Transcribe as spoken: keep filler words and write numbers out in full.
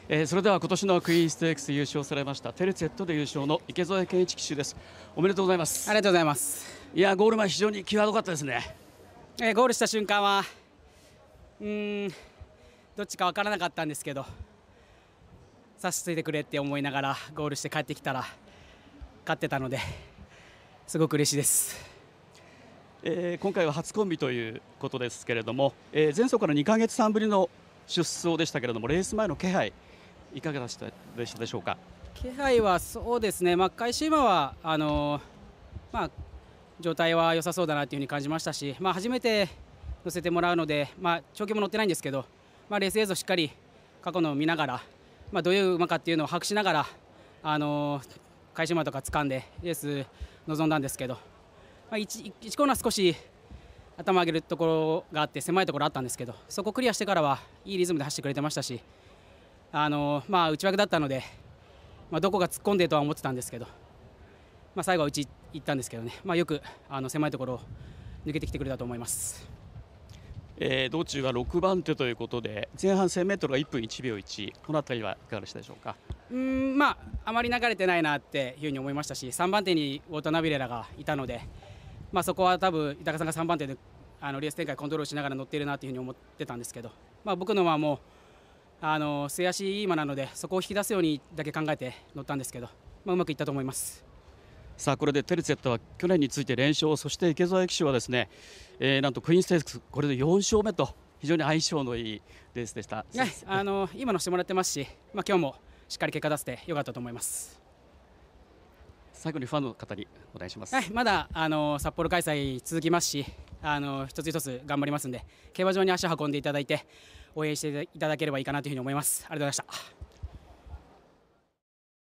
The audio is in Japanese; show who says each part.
Speaker 1: えー、それでは今年のクイーンステークス優勝されましたテルツェットで優勝の池添健一騎手です。おめでとうございます。
Speaker 2: ありがとうございます。
Speaker 1: いやゴール前非常に際どかったですね。
Speaker 2: えー、ゴールした瞬間はうーんどっちか分からなかったんですけど、差しついてくれって思いながらゴールして帰ってきたら勝ってたのですごく嬉しいです。
Speaker 1: えー、今回は初コンビということですけれども、えー、前走からにかげつはんぶりの出走でしたけれども、レース前の気配いかがでしたでしたでしょうか。
Speaker 2: 気配はそうですね、まあ、開始馬はあのーまあ、状態は良さそうだなというふうに感じましたし、まあ、初めて乗せてもらうので、まあ、長距も乗ってないんですけど、まあ、レース映像しっかり過去のを見ながら、まあ、どういう馬かっていうのを把握しながら、あのー、開始馬とか掴んでレース臨んだんですけど、まあ、1, 1コーナー少し頭上げるところがあって狭いところあったんですけど、そこをクリアしてからはいいリズムで走ってくれてましたし、あのまあ、内枠だったので、まあ、どこが突っ込んでとは思ってたんですけど、まあ、最後は内行ったんですけどね、まあ、よくあの狭いところを抜けてきてくれたと思います。
Speaker 1: えー、道中はろくばんてということで前半 せんメートルがいっぷんいちびょういち、この辺りはいかがでしたでしょうか。
Speaker 2: うーん、まあ、あまり流れてないなっていうふうに思いましたし、さんばんてにウォーターナビレラがいたので、まあ、そこは多分豊さんがさんばんてであのレース展開コントロールしながら乗っているなというふうに思ってたんですけど、まあ、僕のはもうあの末足いい馬なのでそこを引き出すようにだけ考えて乗ったんですけど、まあ、うまくいったと思います。
Speaker 1: さあこれでテルツェットは去年について連勝、そして池添騎手はですね、えー、なんとクイーンステークスこれでよんしょうめと非常に相性のいいレースでした。
Speaker 2: はい、あの今のしてもらってますし、まあ、今日もしっかり結果出せてよかったと思います。
Speaker 1: 最後にファンの方にお願いします。
Speaker 2: はい、まだあの札幌開催続きますし、あの一つ一つ頑張りますんで、競馬場に足を運んでいただいて応援していただければいいかなというふうに思います。ありがとうございました。